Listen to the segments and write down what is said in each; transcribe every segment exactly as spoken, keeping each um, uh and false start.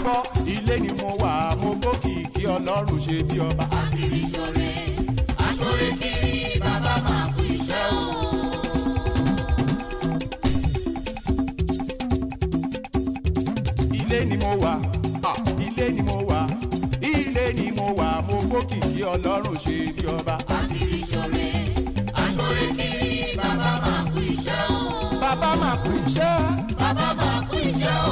kọ́ ilé ni mo wà mo gbókìkí ọlọ́run ṣe bí ọba. àkìrí ṣoore aṣoore kiri bàbá máa kú iṣẹ́ o. ilé ni mo wà ilé ni mo wà ilé ni mo wà mo gbókìkí ọlọ́run ṣe bí ọba. àkìrí ṣoore aṣoore kiri bàbá máa kú iṣẹ́ o. bàbá máa kú iṣẹ́. bàbá máa kú iṣẹ́ o.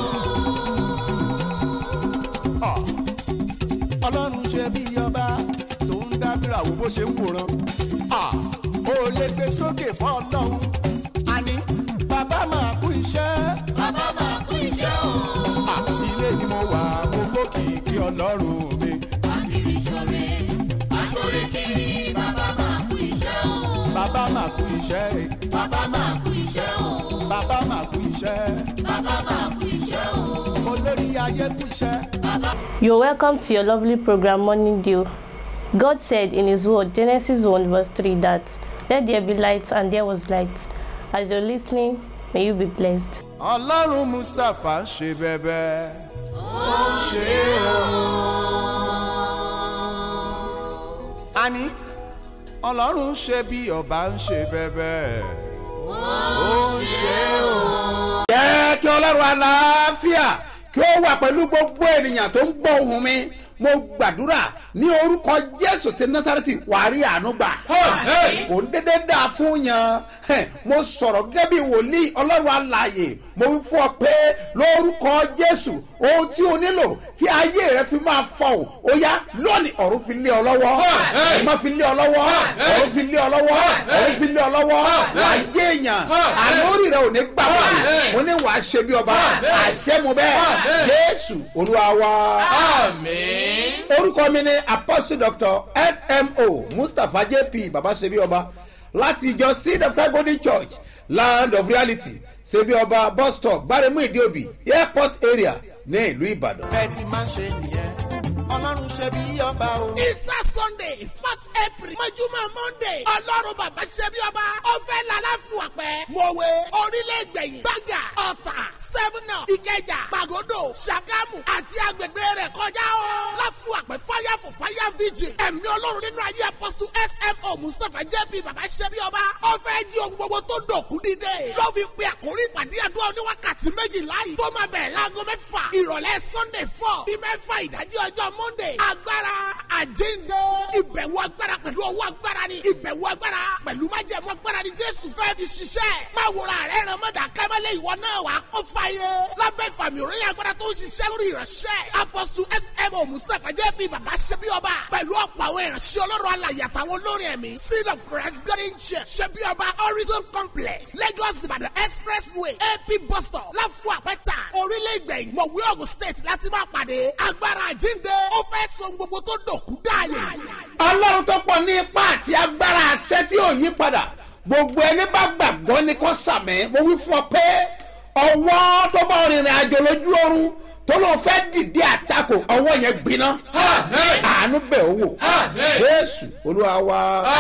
ọlọ́run ṣe bí ọba tó ń dábìrà wo bó ṣe ń wòran. ó lè gbé sókè fún ọlọ́run. àní bàbá máa kú iṣẹ́. bàbá máa kú iṣẹ́ o. ilé ni mo wà mo gbókìkí ọlọ́run mi. àkìrí ṣoore aṣoore kiri bàbá máa kú iṣẹ́ o. bàbá máa kú iṣẹ́. bàbá máa kú iṣẹ́ o. bàbá máa kú iṣẹ́. bàbá máa kú iṣẹ́ o. olórí ayé kú iṣẹ́. You're welcome to your lovely program Morning Dew. God said in his word, Genesis one verse three, that let there be light, and there was light. As you're listening, may you be blessed. ọlọ́run Mustapha ń ṣe bẹ́bẹ́. ó ń ṣe o. àní ọlọ́run ṣe bí ọba ń ṣe bẹ́bẹ́. ó ń ṣe o. jẹ́ kí ọlọ́run àlàáfíà kí ó wà pẹ̀lú gbogbo ènìyàn tó ń gbọ́ ohùn mi. mo gbàdúrà ní orúkọ Jésù ti Násárẹ́tì wàá rí àánú gbà. kò ń dédé dáa fún yan. mo sọ̀rọ̀ gẹ́gẹ́ bí wòlíì ọlọ́run alààyè. mo wí fún ọ pé lórúkọ Jésù ohun tí o nílò tí ayé rẹ fi máa fọhùn ó yá lónìí ọ̀run fi lé ọ lọ́wọ́. ọ̀run fi lé ọ lọ́wọ́. ọ̀run fi lé ọ lọ́wọ́. ọ̀run fi lé ọ lọ́wọ́. wàá jẹ́ èèyàn. àlórí rẹ ò ní gbà wọ́n. mo ní wàá ṣe bí ọba. àṣẹ mo bẹ́ẹ̀. Jésù Olúwa wa. àmín. orúkọ mi ni Apostle Doctor S M O Mustapha J P baba ṣebí ọba láti ìjọ Seed of God Golden Church Land of Reality ṣebí ọba bus stop Gbáremú Ìdíòbí airport area ní ìlú Ìbàdàn. bẹ́ẹ̀ ti máa ń ṣe nìyẹn ọlọ́run ṣe bí ọba o. Easter Sunday fourth April mọ́júmọ́ Monday ọlọ́run bàbá ṣebí ọba ó fẹ́ lálàfù àpẹ́ mọ̀wé orílẹ̀-ègbẹ̀yìn gbàgà ọ̀tà seven up ìkẹjà gbàgódò ṣàgámù àti agbègbè rẹ̀ kọjá o. láfù àpẹ́ fire for fire vigil ẹ̀mí ọlọ́run nínú ayé Apostle S M O Mustapha J P bàbá ṣebí ọba ó fẹ́ jí ohun gbogbo tó dòkú dídé. ló fi pe àkórí ìpàdé àdúrà oníwákàtí méjìlá yìí tó máa bẹ̀rẹ̀ láago mẹ́fà ìrọ̀lẹ́ Sunday four sí mẹ́fà ìdájí ọjọ́ Monday agbára àjíǹde ìbẹ̀wò agbára pẹ̀lú ọwọ́ agbára ni ìbẹ̀wò agbára pẹ̀lú májẹ̀mú agbára ni Jésù fẹ́ fi ṣiṣẹ́. máa wòra rẹ̀ ràn mọ́dà kẹ́mẹ́lẹ́ ìwọ náà wà á kó fàyè lábẹ́ ìfàmì òròyìn agbára tó ń ṣiṣẹ́ lórí ìránṣẹ́. Apostle S M O Mustapha J P bàbá ṣebí ọba pẹ̀lú ọ̀pọ̀ àwọn ìránṣẹ́ ọlọ́run alàyè àtàwọn olórin ẹ̀mí Seed of Christ Golden Church ṣebí ọba Horizon Complex Lagos Ìbàdàn Expressway A P bus stop láfù àpẹta orílẹ̀-ègbẹ̀yìn mọ̀wé Ògùn State láti máa pàdé agbára àjíǹde ó fẹ́ so gbogbo tó dòkú dáàyè. ọlọ́run tó pọ̀ ní ipá àti agbára àṣẹ tí ò yí padà gbogbo ẹni bá gbàgbọ́ ni kò sàmì. mo wí fún ọ pé ọwọ́ tó bá rìnrìn àjò lójú oorun tó lóun fẹ́ dìde àtakò ọwọ́ yẹn gbiná. àánú bẹ̀ ọ́ wò. Jésù Olúwa wa.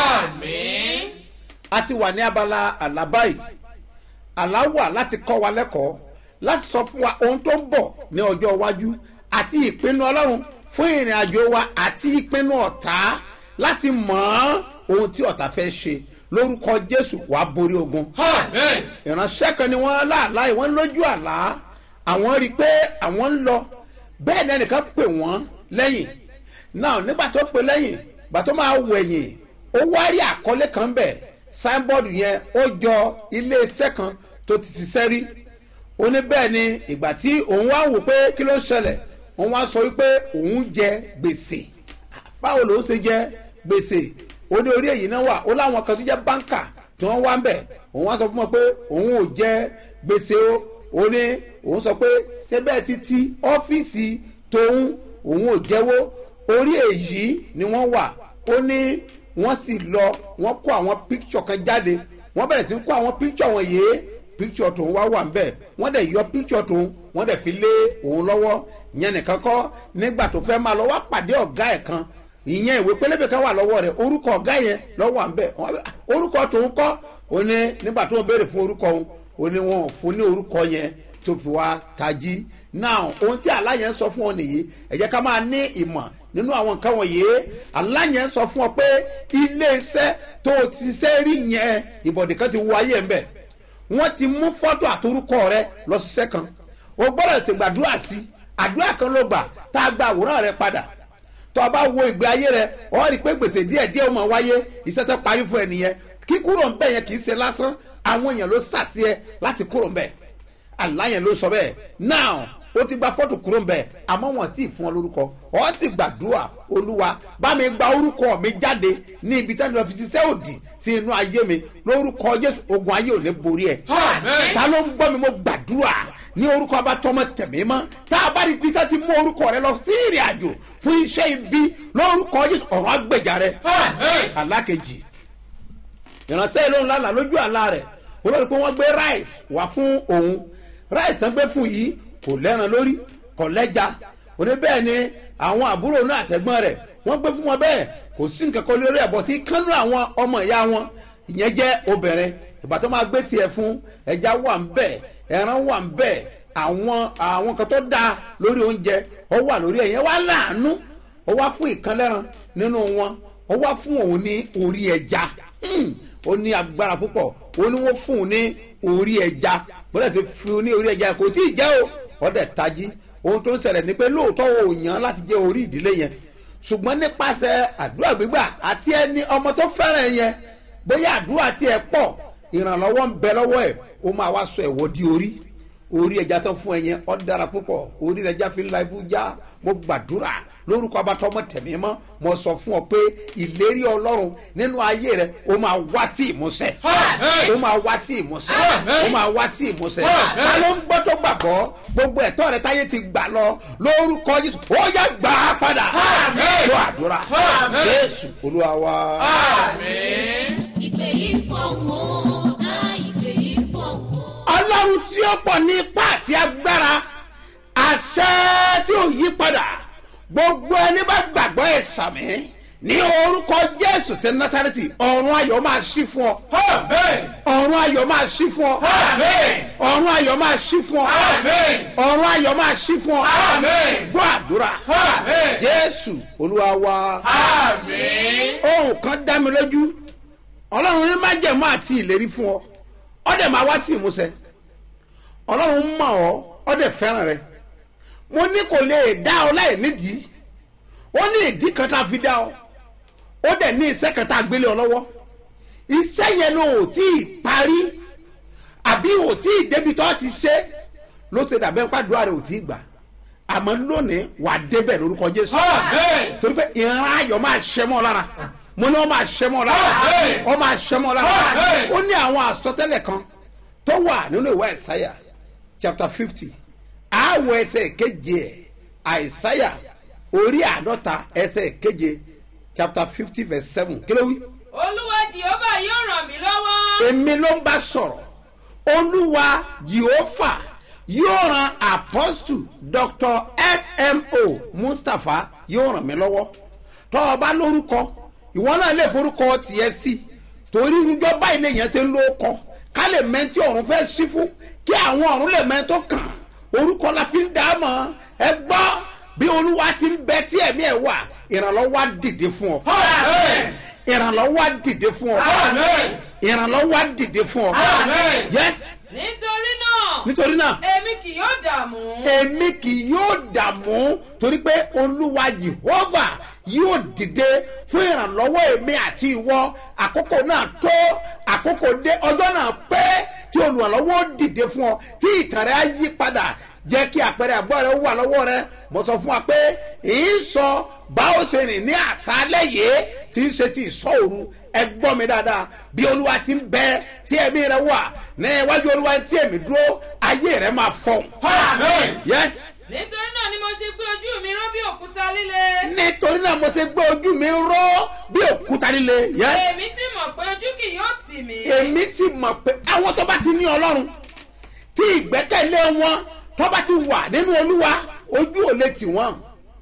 àmín. a ti wà ní abala àlá báyìí. àlá wà láti kọ́ wa lẹ́kọ̀ọ́ láti sọ fún wa ohun tó ń bọ̀ ní ọjọ́ iwájú àti ìpinnu ọlọ́run fún ìrìn àjò wa àti ìpinnu ọ̀tá láti mọ̀ ohun tí ọ̀tá fẹ́ ṣe. lórúkọ Jésù wàá borí ogun. ìránṣẹ́ kan ni wọ́n láàlá ìwọ́n lójú àlá àwọn rí i pé àwọn ń lọ bẹ́ẹ̀ ni ẹnìkan pè wọ́n lẹ́yìn náà nígbà tó pè lẹ́yìn gbà tó máa wẹ̀yìn ó wá rí àkọlé kan bẹ̀ signboard yẹn ó jọ iléeṣẹ́ kan tó ti ṣiṣẹ́ rí. ó ní bẹ́ẹ̀ ni ìgbà tí òun wá wò pé kí ló ń ṣẹlẹ̀ òun wá sọ wípé òun jẹ gbèsè. báwo ló ń ṣe jẹ gbèsè ó ní orí èyí náà wà ó láwọn kan tó jẹ́ báńkà tí wọ́n wá ń bẹ̀ òun wá sọ fún wọn pé òun ò jẹ gbèsè o. ó ní òun sọ pé ṣébẹ̀ títí ọ́fíìsì tóun òun ò jẹ́wọ́ orí èyí ni wọ́n wà. ó ní wọ́n sì lọ wọ́n kó àwọn píkṣọ̀ kan jáde wọ́n bẹ̀rẹ̀ sí kó àwọn píkṣọ̀ wọn yé píkṣọ̀ tóun wá wà ń bẹ̀ wọ́n dẹ̀ yọ píkṣọ̀ tóun wọ́n dẹ̀ fi lé òun lọ́wọ́. ìyẹn nìkan kọ́ nígbà tó fẹ́ máa lọ wá pàdé ọ̀gá ẹ̀ kan ìyẹn ìwé pélébé kan wà lọ́wọ́ rẹ̀ orúkọ ọ̀gá yẹn lọ́wọ́ à ń bẹ̀ orúkọ tòun kọ́ ó ní nígbà tó ń béèrè fún orúkọ òun ó ní wọn ò fún ní orúkọ yẹn tó fi wá tají now ohun tí aláyẹn sọ fún ọ nìyí ẹ jẹ́ ká máa ní ìmọ̀ nínú àwọn nǹkan wọ̀nyí aláyẹn sọ fún ọ pé iléeṣẹ́ tó o ti ṣe rí yẹn ìbọ̀dì kan ti wọ ayé ń bẹ̀ wọ́n ti mú fọ́tò àtorúkọ rẹ lọ ṣiṣẹ́ kan o gbọ́dọ̀ ti gbàdúrà sí àdúrà kan ló gbà tá a gba àwòrán rẹ padà tó o bá wo ìgbé ayé rẹ ọ rí i pé gbèsè díẹ̀ díẹ̀ ó máa wáyé iṣẹ́ tó parí fún ẹ nìyẹn kí kúrò ń bẹ̀ yẹn kì í ṣe lásán àwọn èèyàn ló sàṣì ẹ láti kúrò ń bẹ̀ aláyẹn ló sọ bẹ́ẹ̀ now ó ti gba fọ́tò kúrò ń bẹ̀ àmọ́ wọn tí ì fún ọ lórúkọ ọ sì gbàdúrà olúwa bá mi gba orúkọ mi jáde ní ibi tẹ́lẹ̀ lọ́ọ́ fi ṣiṣẹ́ òdì sí inú ayé mi lórúkọ jésù ogun ayé ò ní borí ẹ̀ ta ló ń gbọ́ mi mo gbàdúrà ní orúkọ abatọmọ tẹ̀mí mọ́ tá a bá rí peter ti mú orúkọ rẹ lọ sí ìrìn àjò fún iṣẹ́ ibi lórúkọ jésù ọ̀rọ̀ agbèjà rẹ alákejì ìránṣẹ́ ìlóhùn lánàá lójú àlá rẹ̀ olórí pé wọ́n gbé rice wá fún òun rice tán gbé fún yìí kò lẹ́ran lórí kò lẹ́ja òní bẹ́ẹ̀ ni àwọn àbúrò náà àtẹ̀gbọ́n rẹ̀ wọ́n gbé fún wọn bẹ́ẹ̀ kò sí nǹkan kan lórí ẹ̀bọ̀ tí kánú àwọn ọmọ ìyá wọn ìyẹn jẹ́ obìnrin ìgbà tó máa gbé tiẹ̀ fún ẹja wà ń bẹ̀ ẹran wà ń bẹ̀ àwọn àwọn kan tó dáa lórí oúnjẹ ó wà lórí ẹ̀yẹn wá láàánú ó wá fún ìkànlẹ́ran nínú wọn ó wá fún òun ní orí ẹja ó ní agbára púpọ̀ ó ní wọ́n fún un ní orí ẹja bọ́dẹ̀ ti fi ní orí ẹja kò tí ì jẹ́ o ọ̀dẹ̀ tají ohun tó ń ṣẹlẹ̀ ni pé lóòótọ́ o yàn láti jẹ́ orí ìdílé yẹn ṣùgbọ́n nípasẹ̀ àdúrà gbígbà àti ẹni ọmọ tó fẹ́ràn yẹn bóyá àdúrà tí ẹ pọ̀ ìrànlọ́wọ́ ń bẹ lọ́wọ́ ẹ̀ ó máa wá sọ ẹ̀wọ́ di orí orí ẹja tó fún ẹ yẹn ó dára púpọ̀ orí ẹja fi ń la ibú já mo gbàdúrà lórúkọ abatọmọ tẹ̀mí mọ́ mo sọ fún ọ pé ìlérí ọlọ́run nínú ayé rẹ ó máa wá sí ìmúṣẹ ó máa wá sí ìmúṣẹ ó máa wá sí ìmúṣẹ ta ló ń gbọ́ tó gbàgbọ́ gbogbo ẹ̀tọ́ rẹ táyé ti gbà lọ lórúkọ jésù ó yá gbà á padà lọ àdúrà jésù olúwa wa. ìpè yìí fọ̀hún ó dá ìpè yìí fọ̀hún. ọlọ́run tí ó pọ̀ ní ipá àti agbára àṣẹ tí ó yí padà gbogbo ẹni bá gbàgbọ́ ẹ̀ sàmì ní orúkọ jésù tẹ násàrẹ́tì ọ̀run ayọ̀ máa ṣí fún ọ. ọ̀run ayọ̀ máa ṣí fún ọ. ọ̀run ayọ̀ máa ṣí fún ọ. ọ̀run ayọ̀ máa ṣí fún ọ. gbọ́ àdúrà jésù olúwa wa. ohun kan dá mi lójú ọlọ́run ní májẹ̀mú àti ìlérí fún ọ ọ dẹ̀ máa wá sí ìmúṣẹ ọlọ́run mọ̀ ọ́ ọ dẹ̀ fẹ́ràn rẹ mo ní kò lè dá ọ láì nídìí ó ní ìdí kan tá a fi dá ọ ó dẹ̀ ní iṣẹ́ kan tá a gbélé ọ lọ́wọ́ iṣẹ́ yẹn ló ò tí ì parí àbí ò tí ì débi tó ti ṣe ló ti dàbẹ́ pàdúrà rẹ ò tí ì gbà àmọ́ lónìí wà á débẹ̀ lórúkọ jésù torí pé ìran ayọ̀ máa ṣẹ́ mọ́ lára mo ní wọ́n máa ṣẹ́ mọ́ lára wọ́n máa ṣẹ́ mọ́ lára ó ní àwọn àsọtẹ́lẹ̀ kan tó wà nínú ìwé àìsáyà chapter fifty àwọ̀ ẹsẹ̀ keje ẹ̀ àìsáyà orí àádọ́ta ẹsẹ̀ keje chapter fifty verse seven kí ló wí. olúwa jehova yóò ràn mí lọ́wọ́. èmi ló ń bá sọ̀rọ̀ olúwa jehova yóò ran apostle doctor S M O Mustapha yóò ràn mí lọ́wọ́ tọ́ ọ bá lórúkọ ìwọ náà lè forúkọ tiẹ̀ sí torí níjọ́ báyìí lè yẹn ṣe ń lóko ká lè mẹ́ntí ọ̀run fẹ́ sí fún kí àwọn ọ̀run lè mẹ́ntó kàn orúkọ la fi ń dá mọ́ ẹ gbọ́ bí olúwa ti ń bẹ tí ẹ̀mí ẹ̀ wà ìrànlọ́wọ́ á dìde fún ọ ìrànlọ́wọ́ á dìde fún ọ ìrànlọ́wọ́ á dìde fún ọ yes. nítorí náà nítorí náà èmi kì yóò dààmú. èmi kì yóò dààmú torí pé olúwa Jèhófà yóò dìde fún ìrànlọ́wọ́ èmi àti ìwọ àkókò náà tó àkókò dé ọjọ́ náà pé tí olùrànlọ́wọ́ dìde fún ọ tí ìtàn rẹ á yí padà jẹ́ kí àpẹẹrẹ àgbọ̀ rẹ wà lọ́wọ́ rẹ mo sọ fún wa pé èyí sọ báwo ṣe rìn ní àṣálẹ́ yìí tí ń ṣe ti ìsọ òru ẹ gbọ́ mi dáadáa bí olúwa ti ń bẹ tí ẹ̀mí rẹ wà ní iwájú olúwa tí ẹ̀mí dúró ayé rẹ máa fọ́. yes. nítorí náà ni mo ṣe gbé ojú mi ró bí òkúta líle. nítorí náà mo ti gbé ojú mi ró bí òkúta líle. yes. èmi sì mọ̀ pé ojú kì yóò tì mí. èmi sì mọ̀ pé àwọn tó bá ti ní ọlọ́run tí ìgbẹ́kẹ̀lé wọn tó bá ti wà nínú olúwa ojú ò lè tì wọ́n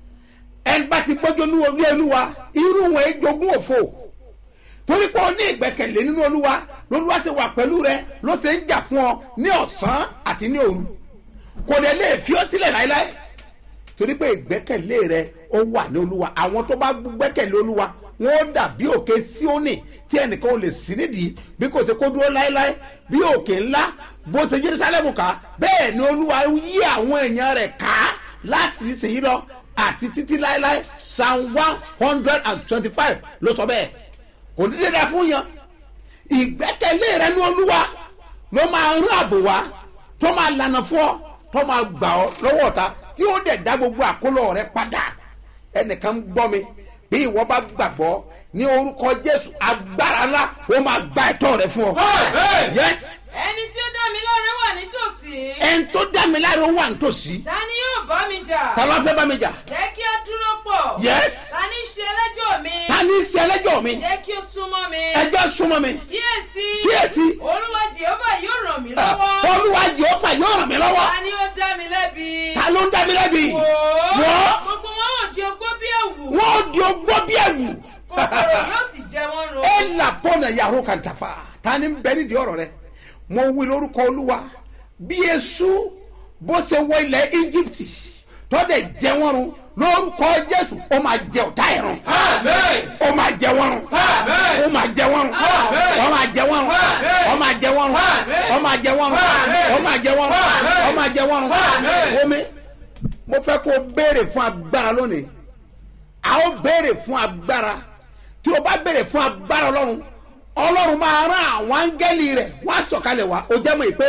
ẹni bá ti gbójú ní orí olúwa irú wọn èjogún òfò torí pé o ní ìgbẹ́kẹ̀lé nínú olúwa lolúwa ti wà pẹ̀lú rẹ ló ṣe ń jà fún ọ ní ọ̀sán àti ní òru kò dẹ̀ lè fi ọ́ sílẹ̀ láéláé torí pé ìgbẹ́kẹ̀lé rẹ ó wà ní olúwa. àwọn tó bá gbẹ́kẹ̀lé olúwa wọn ó dàbí òkè Síónì tí ẹnìkan ò lè sí nídìí bí kò ṣe kó dúró láéláé bí òkè ńlá bó ṣe Jerusalem ká bẹ́ẹ̀ ni olúwa yí àwọn èèyàn rẹ̀ ká láti ìsìn lọ àti títí láéláé. Psalm one hundred and twenty-five ló sọ bẹ́ẹ̀. kò ní dédé fún yan ìgbẹ́kẹ̀lé rẹ ní olúwa ló máa rán àbò wá tó máa lànà fún ọ tó máa gbà ọ lọ́wọ́ ọ̀tá tí ó dẹ̀ dá gbogbo àkólọ rẹ padà. ẹnìkan gbọ́ mi bí ìwọ bá gbàgbọ́ ní orúkọ Jésù agbára ńlá ó máa gba ẹ̀tọ́ rẹ fún ọ. yes. ẹni tí ó dá mi láre wà nítòsí. ẹni tó dá mi láre wà nítòsí. ta ni yóò bá mi jà. ta ló fẹ́ bá mi jà. jẹ́ kí a dúró pọ̀. yes. ta ni ṣe ẹlẹ́jọ́ mi. ta ni ṣe ẹlẹ́jọ́ mi. jẹ́ kí ó súnmọ́ mi. ẹjọ́ súnmọ́ mi. kíyèsí. kíyèsí. olúwa jehova yóò ràn mí lọ́wọ́. olúwa jehova yóò ràn mí lọ́wọ́. ta ni ó dá mi lẹ́bi. ta ló ń dá mi lẹ́bi. wò ó. gbogbo wọn ò di ogbó bí ẹ̀wù. wọ́n ò di ogbó bí ẹ̀wù. kòkòrò yóò sì jẹ wọ́n run. ẹ là pọ́nà yàrá kàntàfà ta ni ń bẹ nídìí ọ̀rọ̀ rẹ. mo wí lórúkọ olúwa bí Èṣù bó ṣe wọ ilẹ̀ Íjíbítì tó dẹ̀ jẹ wọ́n run lórúkọ Jésù ó máa jẹ ọ̀tá ẹ̀ run. ó máa jẹ wọ́n run. ó máa jẹ wọ́n run. ó máa jẹ wọ́n run. ó máa jẹ wọ́n run. ó máa jẹ wọ́n run. ó máa jẹ wọ́n run. ó máa jẹ wọ́n run. omi mo fẹ́ kó o béèrè fún agbára lónìí. a ó béèrè fún agbára tí o bá béèrè fún agbára Ọlọ́run Ọlọ́run máa rán àwọn áńgẹ́lì rẹ̀ wá sọ̀kalẹ̀ wá. ó jẹ́ mọ̀ pé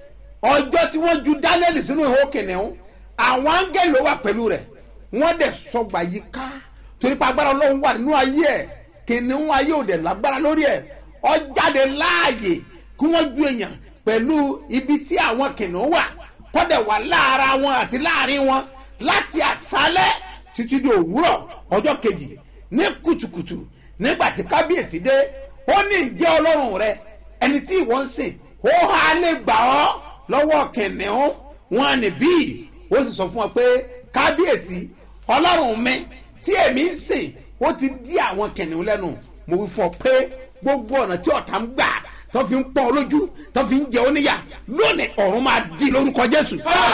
ọjọ́ tí wọ́n ju Dánìélì sínú ihò kìnìún àwọn áńgẹ́lì ló wà pẹ̀lú rẹ̀ wọ́n dẹ̀ sọgbà yìí ká torí pé agbára Ọlọ́run wà nínú ayé ẹ̀ kìnìún ayé ò dẹ̀ lágbára lórí ẹ̀ ó jáde láàyè kí wọ́n ju èèyàn pẹ̀lú ibi tí àwọn kìnìún wà kọ́dẹ̀ wà lára wọn àti láàrin wọn láti àṣálẹ́ títí di òwúrọ̀ ọjọ́ kejì ní kùtùkùtù nígbà tí kábíyèsí dé ó ní ìjẹ́ Ọlọ́run rẹ ẹni tí ìwọ ń sìn ó hà lè gbà ọ́ lọ́wọ́ kìnìún wọn ní bíi ó sì sọ fún ọ pé kábíyèsí Ọlọ́run mi tí èmi ń sìn ó ti dí àwọn kìnìún lẹ́nu mo wí fún ọ pé gbogbo ọ̀nà tí ọ̀tá ń gbà tó fi ń pọ́n ọ lójú tó fi ń jẹ ọ níyà lónìí ọ̀run máa di lórúkọ Jésù.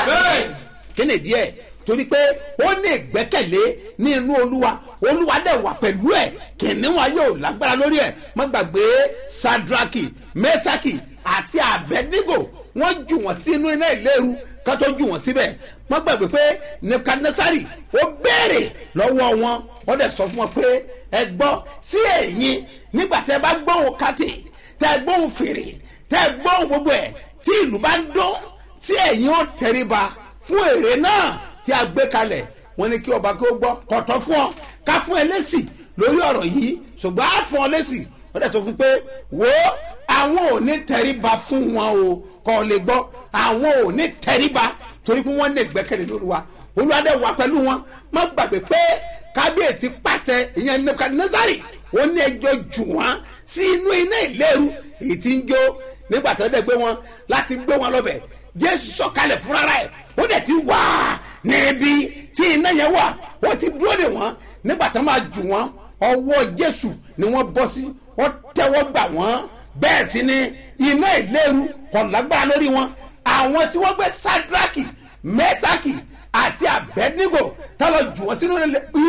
kí ni díẹ̀ torí pé ó ní ìgbẹ́kẹ̀lé ní inú olúwa olúwa dẹ̀ wà pẹ̀lú ẹ̀ kìnìún ayé ò lágbára lórí ẹ̀ má gbàgbé Sadraki Mesaki àti Abednego wọ́n jù wọ́n sínú iná ìléru ká tó jù wọ́n síbẹ̀ má gbàgbé pé Nebukadnesari ó béèrè lọ́wọ́ wọn wọ́n dẹ̀ sọ fún wọn pé ẹ gbọ́ sí ẹ̀yin nígbà tẹ́ bá gbóhùn kàtì tẹ́ gbóhùn fèrè tẹ́ gbóhùn gbogbo ẹ̀ tí ìlú bá dún sí ẹ̀yin ó tẹríba fún èrè náà tí a gbé kalẹ̀ wọ́n ní kí ọba kí ó gbọ́ kọ̀tọ́ fún ọ ká fún ẹ lésì lórí ọ̀rọ̀ yìí ṣùgbọ́n á fún ọ lésì ó dẹ̀ sọ fún pé wo àwọn ò ní tẹríba fún wọn o kọ́ lè gbọ́ àwọn ò ní tẹríba torí pé wọ́n lè gbẹ́kẹ̀lé lórí wa Olúwa dẹ̀ wà pẹ̀lú wọn má gbàgbé pé kábíyèsí pàṣẹ ìyẹn Nebukadnesari ó ní ẹjọ́ jù wọ́n sí inú iná ìléru èyí tí ń jó nígbà tó dẹ̀ gbé wọn láti gbé wọn lọ́bẹ̀ Jésù sọ̀kalẹ̀ fúnra rẹ̀ ó dẹ̀ ti wà níbi tí iná yẹn wà ó ti dúró de wọn nígbà tó máa jù wọn ọwọ́ Jésù ni wọ́n bọ́ sí wọ́n tẹ́wọ́ gbà wọ́n bẹ́ẹ̀ sì ni iná ìléru kò lágbára lórí wọn àwọn tí wọ́n gbé Sadraki Mesaki àti Abednego tá lọ jù wọ́n sínú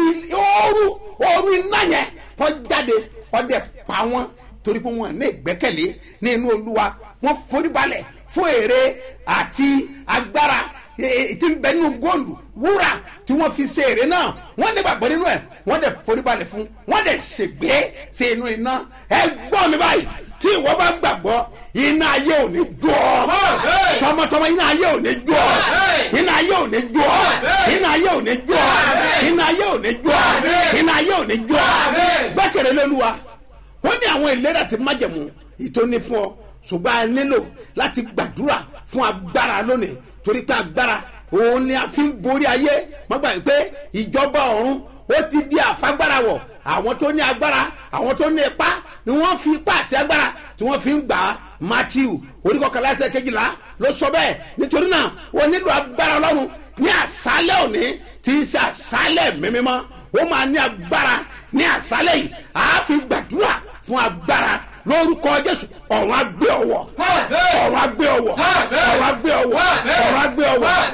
ooru ooru iná yẹn tó jáde ó dẹ̀ pa wọ́n torí pé wọ́n ní ìgbẹ́kẹ̀lé ní inú Olúwa wọ́n forí balẹ̀ fún èrè àti agbára tí ń bẹ nínú góòlù wúrà tí wọ́n fi ṣe èrè náà wọ́n ní gbàgbọ́ nínú ẹ̀ wọ́n dẹ̀ foríbalẹ̀ fún wọ́n dẹ̀ ṣègbè sí inú iná ẹ gbọ́ mi báyìí tí ìwọ bá gbàgbọ́ iná ayé ò ní jó ọ tọmọtọmọ iná ayé ò ní jó ọ iná ayé ò ní jó ọ iná ayé ò ní jó ọ iná ayé ò ní jó ọ iná ayé ò ní jó ọ gbẹ́kẹ̀lé l'Olúwa wọ́n ní àwọn ìlérí àti májẹ̀mú ìtóní fún ọ ṣùgbọ́n a nílò láti gbàdúrà fún agbára lónìí torí pé agbára òun ni a fi ń borí ayé má gbàgbé pé ìjọba ọ̀run ó ti di àfagbára wọ̀ àwọn tó ní agbára àwọn tó ní ipá ni wọ́n fi ipá àti agbára tí wọ́n fi ń gbà á Matthew orí kọkànlá ẹsẹ̀ kejìlá ló sọ bẹ́ẹ̀ nítorí náà wọ́n nílò agbára Ọlọ́run ní àṣálẹ́ òní tí í ṣe àṣálẹ́ mímímọ́ ó máa ní agbára ní àṣálẹ́ yìí àá fi gbàdúrà fún agbára lórúkọ Jésù ọ̀run agbé ọwọ́ ọ̀run agbé ọwọ́ ọ̀run agbé ọwọ́ ọ̀run agbé ọwọ́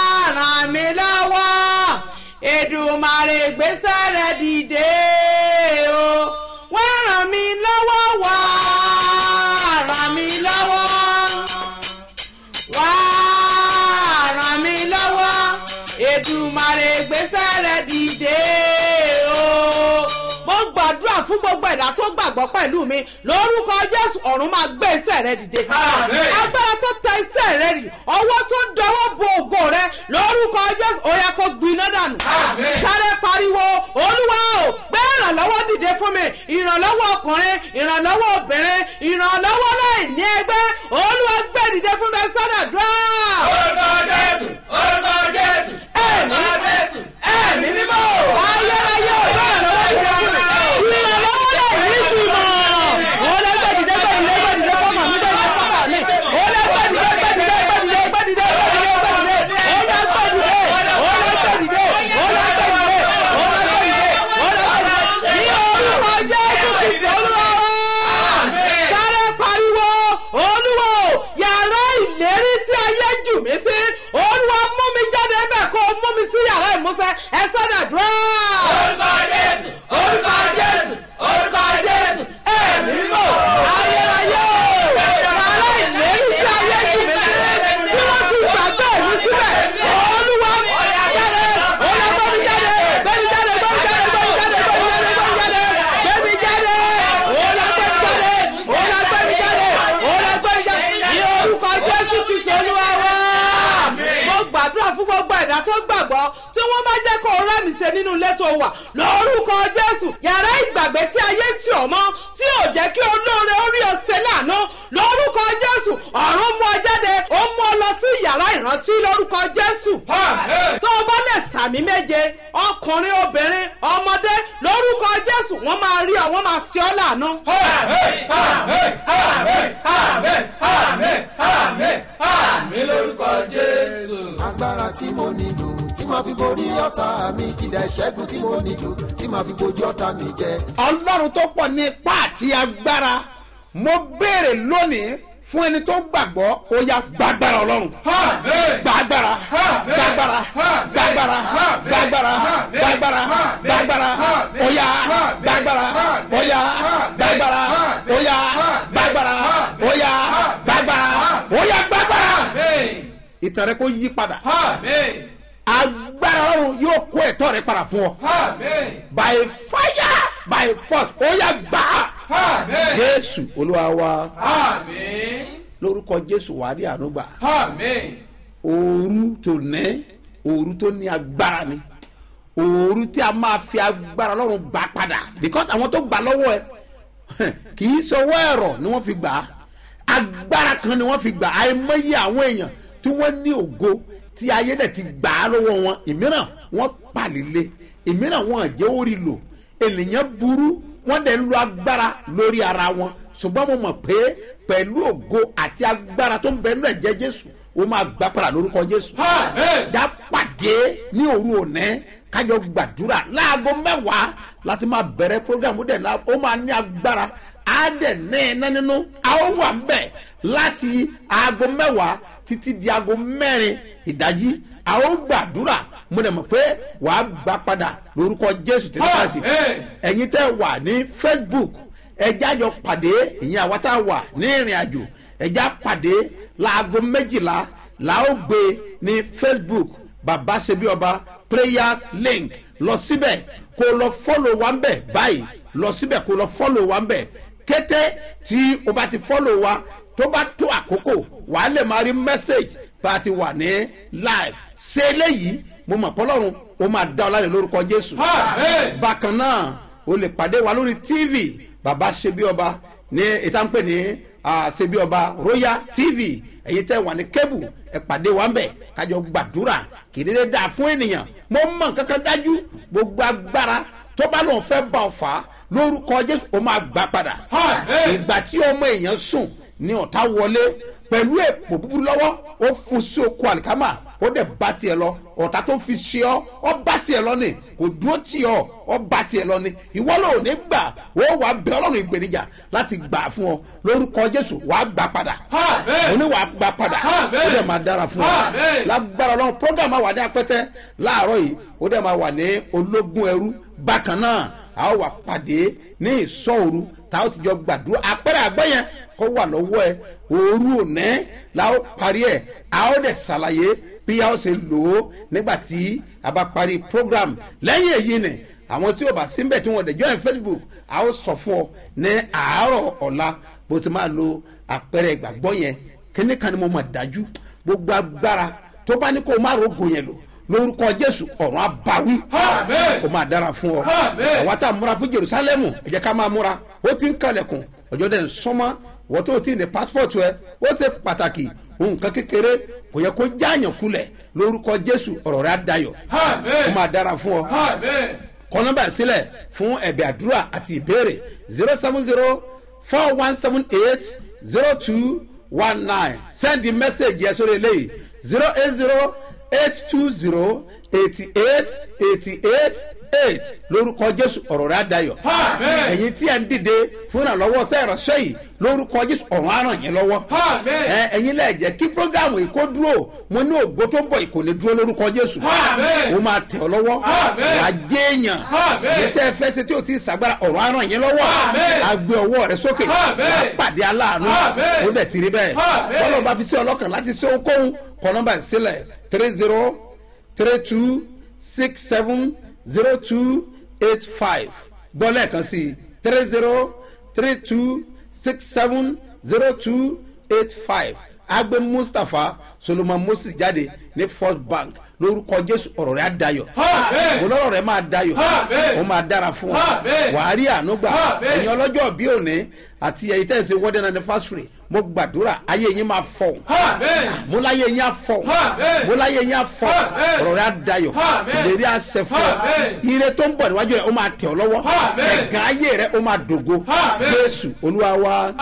fún gbogbo ẹ̀dá tó gbàgbọ́ pẹ̀lú mi lórúkọ jésù ọ̀run máa gbé iṣẹ́ rẹ dìde. agbára tó tẹ iṣẹ́ rẹ rì ọwọ́ tó dọwọ́ bo ògo rẹ lórúkọ jésù ó yá kó gbiná dànù. sáré pariwo olúwa o gbé ìrànlọ́wọ́ dìde fún mi ìrànlọ́wọ́ ọkùnrin ìrànlọ́wọ́ obìnrin ìrànlọ́wọ́ láì ní ẹgbẹ́ olúwa gbé dìde fún mi sádàdúrà. orúkọ jésù orúkọ jésù orúkọ jésù ẹ̀mí mímọ́ ayérayé ọ̀gbẹ́ ìrànlọ́wọ́ dìde fún mi ìrànlọ́wọ́ láì ní ìgbìmọ̀ olóògbé dìde gbé dìde gbé dìde fọ́mọ̀ mi gbé dìde fọ́mọ̀ mi olóògbé dìde gbé dìde gbé dìde gbé dìde gbé dìde gbé dìde olóògbé dìde olóògbé dìde olóògbé dìde olóògbé dìde olóògbé dìde ní orúkọ jésù kìí olúwa sáré pariwo olúwo yàrá ìlérí tí ayé jù mí sí olúwa mú mi jáde bẹ́ẹ̀ kó mú mi sí yàrá ìmúṣẹ ẹ sọ́dàdúrà. orúkọ jésù orúkọ jésù orúkọ jésù ẹ̀mí mímọ́ ayérayé yàrá ìlérí tí ayé jù mí sí tí wọ́n ti gbàgbé mi síbẹ̀ olúwa jáde olúwa gbé mi jáde gbé mi jáde gbé mi jáde gbé mi jáde gbé mi jáde gbé mi jáde olúwa gbé mi jáde olúwa gbé mi jáde olúwa gbé mi jáde ní orúkọ jésù kristu olúwa wá. mo gbàdúrà fún gbogbo ẹ̀dá tó gbàgbọ́ tí wọ́n bá jẹ́ kó rẹ́ mi ṣe nínú ilé tó wà lórúkọ jésù yàrá ìgbàgbé tí ayé tì ọ́ mọ́ tí ò jẹ́ kí olóore orí ọ̀sẹ̀ lànà lórúkọ jésù ọ̀run mú ọ jáde ó mú ọ lọ sí yàrá ìrántí lórúkọ jésù. tó o bá lè sàmì méje ọkùnrin obìnrin ọmọdé lórúkọ jésù wọ́n máa rí ọ wọ́n máa fi ọ́ lànà. àmín lórúkọ jésù. agbára tí mo nílò tí màá fi borí ọ̀tá mi kìdá ìṣẹ́gun tí mo nílò tí màá fi bojú ọ̀tá mi jẹ. ọlọ́run tó pọ̀ ní ipá àti agbára mo béèrè lónìí fún ẹni tó gbàgbọ́ ó yá gbàgbára ọlọ́run gbàgbára gbàgbára gbàgbára gbàgbára gbàgbára gbàgbára ó yá gbàgbára ó yá gbàgbára ó yá gbàgbára ó yá gbàgbára ó yá gbàgbára ìtàn rẹ kó yí padà agbára ọlọ́run yóò kó ẹ̀tọ́ rẹ padà fún ọ by fire by force ó yá gbà jésù olúwa wa lórúkọ jésù wà á rí àánú gbà òru tó ní òru tó ní agbára ni òru tí a máa fi agbára ọlọ́run gbà padà because àwọn tó gbà lọ́wọ́ ẹ kì í sọwọ́ ẹ̀rọ ni wọ́n fi gbà á agbára kan ni wọ́n fi gbà á àìmọye àwọn èèyàn tí wọ́n ní ògo tí ayé dẹ̀ ti gbà á lọ́wọ́ wọn ìmíràn wọ́n pàlélé ìmíràn wọn jẹ́ orí lò ènìyàn burú wọ́n dẹ̀ ń lo agbára lórí ara wọn ṣùgbọ́n mo mọ̀ pé pẹ̀lú ògo àti agbára tó ń bẹ nínú ẹ̀jẹ̀ jésù ó máa gbà padà lórúkọ jésù. já pàdé ní òru òní kájọ gbàdúrà láago mẹ́wàá láti máa bẹ̀rẹ̀ program ó dẹ̀ náà ó máa ní agbára á dẹ̀ ní iná nínú a ó wà ń bẹ̀ láti aago mẹ́wàá títí di aago mẹ́rin ìdájí a ó gbàdúrà mo dẹ̀ mọ̀ pé wàá gbà padà lórúkọ jésù tẹ́lifásì ẹ̀yin tẹ́ wà ní facebook ẹjẹ́ àjọ pàdé ìyẹn àwa tá a wà ní ìrìn àjò ẹjẹ́ àpàdé láago méjìlá la ó gbé ní facebook bàbá ṣebí ọba prayers link lọ síbẹ̀ kó lọ fọ́lọ̀ wa ń bẹ̀ báyìí lọ síbẹ̀ kó lọ fọ́lọ̀ wa ń bẹ̀ kété tí o bá ti fọ́lọ̀ wa tó bá tó àkókò wàá lè máa rí message bá a ti wà ní live ṣe eléyìí mo mọ̀ pọ́lọ́run ó máa dá ọ láre lórúkọ jésù. bákan náà o lè pàdé wa lórí tv bàbá ṣebí ọba ní ìtànpẹ̀ ní ṣebí ọba royal tv èyí tẹ́ wà ní kébù ẹ pàdé wa ń bẹ̀ kájọ gbàdúrà kìdílé dáa fún ènìyàn mo mọ̀ kankan dájú gbogbo agbára tó bá lóun fẹ́ bá ọ fà á lórúkọ jésù ó máa gbà padà. ìgbà tí ọmọ èèyàn sùn ní ọ̀tá wọlé pẹ̀lú èpò búburú lọ́wọ́ ó fún sí oko àlìkámà ó dẹ̀ bá tiẹ̀ lọ ọ̀tá tó fi ṣe ọ́ ọ bá tiẹ̀ lọ ni kò dúró tì ọ́ ọ bá tiẹ̀ lọ ni ìwọ ló ní gbà ó wà bẹ ọlọ́run ìgbènijà láti gbà fún ọ lórúkọ jésù wà á gbà padà ó ní wà á gbà padà ó dẹ̀ máa dára fún ọ lágbára ọlọ́run program wà ní apẹ́tẹ́ láàárọ̀ yìí ó dẹ̀ máa wà ní ológun ẹrú bákan náà a ó wà pàdé ní ìsọ̀ òru tá a ó ti jọ gbàdúrà àpẹẹrẹ àgbẹ̀ yẹn kó wà lọ́wọ́ ẹ òru òní la ó parí ẹ̀ a ó dẹ̀ ṣàlàyé bí a ó ṣe lò ó nígbà tí a bá parí program lẹ́yìn èyí ni àwọn tí o bá sí ń bẹ̀ tí wọ́n dẹ̀ join Facebook a ó sọ fún ọ ní àárọ̀ ọ̀la bó ti máa lo àpẹẹrẹ ìgbàgbọ́ yẹn kíní kan ni mo mọ̀ dájú gbogbo agbára tó bá ní kó o má rògùn yẹn lò lórúkọ Jésù ọ̀run abawí kó máa dára fún ọ àwa tá a múra fún Jerusalem ẹ jẹ́ ká máa múra ó ti ń kalẹ̀kùn ọjọ́ dẹ̀ ń sọ́mọ́ wọ́n tó ti ní passport ẹ ó ṣe pàtàkì ohun kan kékeré kò yẹ kó jáàyàn kulẹ̀ lórúkọ Jésù ọ̀rọ̀ rẹ̀ á dayọ̀ kó máa dára fún ọ kọ nọ́mbà sílẹ̀ fún ẹ̀bẹ̀ àdúrà àti ìbéèrè zero seven zero four one seven eight zero two one nine send the message yẹn sórí eléyìí zero eight zero eight two zero eighty eight eighty eight eight lórúkọ Jésù ọ̀rọ̀ rẹ̀ á dayọ̀ ẹ̀yin tí ẹ̀ ń dìde fún ìrànlọ́wọ́ sẹ́ẹ̀rọ̀ṣẹ́ yìí lórúkọ Jésù ọ̀run á ràn yín lọ́wọ́ ẹ̀yin lẹ́ẹ̀ jẹ́ kí prógámù yìí kó dúró mo ní ògo tó ń bọ̀ kò ní dúró lórúkọ Jésù ó máa tẹ̀ ọ́ lọ́wọ́ wà á jẹ́ èèyàn ní tẹ́ ẹ fẹ́ ṣe tí o ti ṣàgbára ọ̀run á ràn yín lọ́wọ́ á gbé ọwọ́ rẹ sókè wà á pàdé aláàánú ó dẹ̀ ti rí bẹ́ẹ̀ bọ́lá bá fi sí ọlọ́kàn láti ṣe ohunkóhun kọ nọ́mbà sílẹ̀ three zero three two six seven zero two eight five gbọ́ lẹ́ẹ̀kan sí three zero three two six seven zero two eight five agbe Mustapha Solomon Moses jáde ní First Bank lórúkọ Jésù ọ̀rọ̀ rẹ̀ á dayọ̀ olórọ̀ rẹ̀ máa dayọ̀ ó máa dára fún ọ wàá rí àánú gbà ẹ̀yin ọlọ́jọ́ bí òní àti ẹ̀yin tẹ̀sí wedding anniversary mo gbàdúrà ayé yín máa fọ̀ mo láyé yín á fọ̀ mo láyé yín á fọ̀ ọ̀rọ̀ rẹ̀ á dayọ̀ ìlérí àṣẹ fún ọ ire tó ń bọ̀ níwájú rẹ̀ ó máa tẹ̀ ọ́ lọ́wọ́ ẹ̀gàn ayé rẹ̀ ó máa dògo Jésù Olúwa wa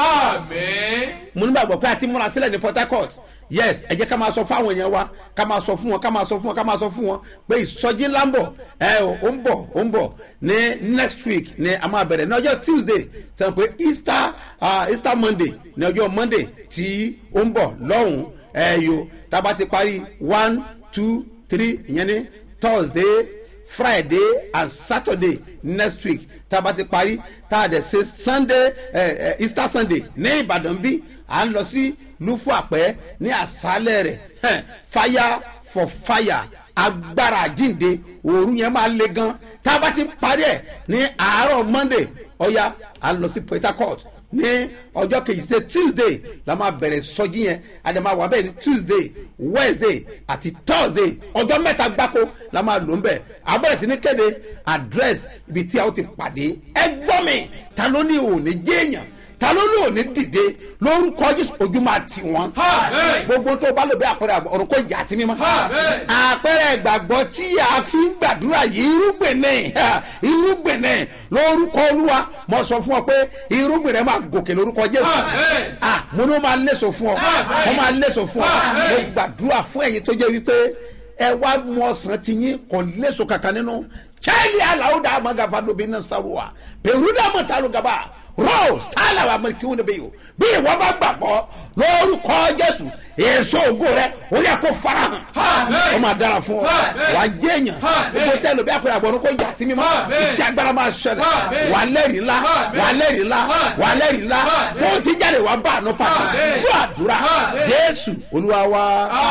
mo nígbàgbọ́ pé a ti múra sílẹ̀ ní Port Harcourt yes ẹ jẹ́ ká máa sọ fún àwọn èèyàn wa ká máa sọ fún wọn ká máa sọ fún wọn ká máa sọ fún wọn pé ìsọjí ńlá ń bọ̀ ẹ ó ń bọ̀ ó ń bọ̀ ní next week ní a máa bẹ̀rẹ̀ ní ọjọ́ Tuesday sọ pé Easter uh, Easter Monday ní ọjọ́ Monday tí ó ń bọ̀ lọ́hùn ẹ yo tá a bá ti parí one two three ìyẹn ní Thursday Friday and Saturday next week tá a bá ti parí tá a dẹ̀ ṣe Sunday uh, uh, Easter Sunday ní Ìbàdàn bí à ń lọ sí lufu àpẹ ní àṣálẹ́ rẹ̀ fire for fire agbára àjínde òru yẹn máa le gan tá a bá ti parí ẹ̀ ní àárọ̀ Monday ọ̀ya à ń lọ sí Port Harcourt ní ọjọ́ kejì ṣe Tuesday la máa bẹ̀rẹ̀ sọjí yẹn àdèmà wà bẹ́ẹ̀ ní Tuesday Wednesday àti Thursday ọjọ́ mẹ́ta gbáko la máa lò ń bẹ̀ abẹ́rẹ́ sí ní kéde address ibi tí a ó ti pàdé ẹ gbọ́ mi ta ló ní òní jéèyàn ta ló lò ní dìde lórúkọ Jésù ojú máa tì wọ́n gbogbo tó bá lò bí àpẹẹrẹ ọ̀run kò yà tí mímọ́ àpẹẹrẹ ìgbàgbọ́ tí a fi ń gbàdúrà yìí irúgbìn náà irúgbìn náà lórúkọ Olúwa mo sọ fún ọ pé irúgbìn rẹ máa gòkè lórúkọ Jésù ah mo ní o máa léso fún ọ mo máa léso fún ọ mo gbàdúrà fún ẹ̀yin tó jẹ́ wípé ẹ wá mú ọsàn ti yín kò léso kankan nínú chẹ́ẹ̀lì aláwọ̀dà amagafado bí náà sáwọ́ pẹ̀lúdà mọ̀tàlùgàbà rose tálà wà mọ̀ kí wọ́n bẹ̀ yìí bí ìwọ bá gbàgbọ́ lórúkọ Jésù èso ògo rẹ ó yẹ kó farahàn ó máa dára fún ọ wà á jẹ́yàn gbogbo tẹ́lẹ̀ bí àpẹẹrẹ àbọ̀rún kó yà sí mímọ́ iṣẹ́ agbára máa ṣẹlẹ̀ wà á lẹ́rìí ńlá wà á lẹ́rìí ńlá wà á lẹ́rìí ńlá kó o ti jáde wà á bá àánú pàdé gbọ́ àdúrà Jésù Olúwa wa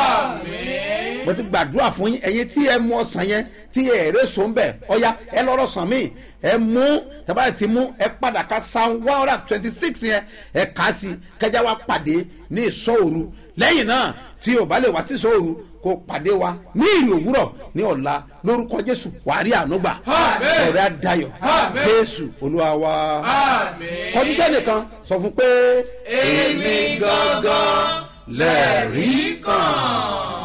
mo ti gbàdúrà fún yín ẹ̀yin tí ẹ mú ọsàn yẹn tí ẹ rẹ so ń bẹ ọya ẹ lọ́rọ̀ sàn mí ẹ mú tàbá ti mú ẹ padà ká psalm one hundred twenty six yẹn ẹ kà á sí kẹjá wa pàdé ní ìsọ òru lẹ́yìn náà tí o bá lè wá sí ìsọ òru kó pàdé wa ní ìrì òwúrọ̀ ní ọ̀la lórúkọ Jésù wàá rí àánú gbà ọ̀rẹ́ àdáyọ̀ Jésù Olúwa wa kọjú sẹ́nìkan sọ fún pé èmi gangan lẹ́rìí kan.